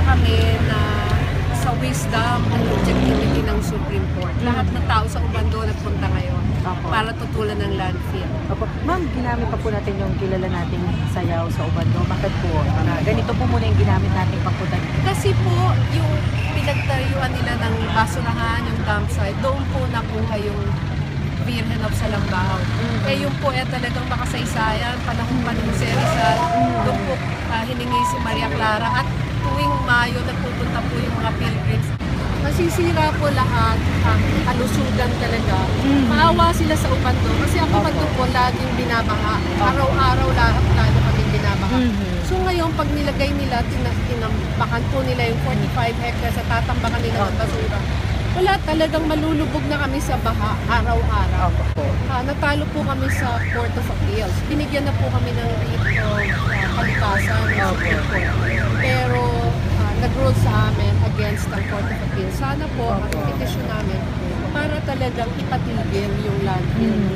kami na sa wisdom at objectivity ng Supreme Court. Lahat ng tao sa Ubando nagpunta ngayon para tutulan ng landfill. Opo. Ma'am, ginamit pa po natin yung kilala nating sayaw sa Ubando. Bakit po? Ganito po muna yung ginamit nating pagpunta. Kasi po, yung pinagtayuan nila ng basurahan, yung dump site, doon po nakuha yung Virgen of Salambaw. Eh yung po talagang makasaysayan, panahon pa ng Rizal, doon po hiningi si Maria Clara at tuwing Mayo nagpupunta po yung mga pilgrims. Masisira po lahat ang kalusugan talaga. Maawa sila sa Ubando kasi ang Ubando po laging binabaha. Araw-araw lalo kaming binabaha. So ngayon, pag nilagay nila, tinambakan po nila yung 45 hectares at tatambakan nila ng basura. Wala, talagang malulubog na kami sa baha araw-araw. Natalo po kami sa Court of Appeals. Binigyan na po kami ng writ of kalikasan ng Supreme Court. Pero nag-rule sa amin against ang Court of Appeals. Sana po, ang petition namin para talagang ipatigil yung landfill.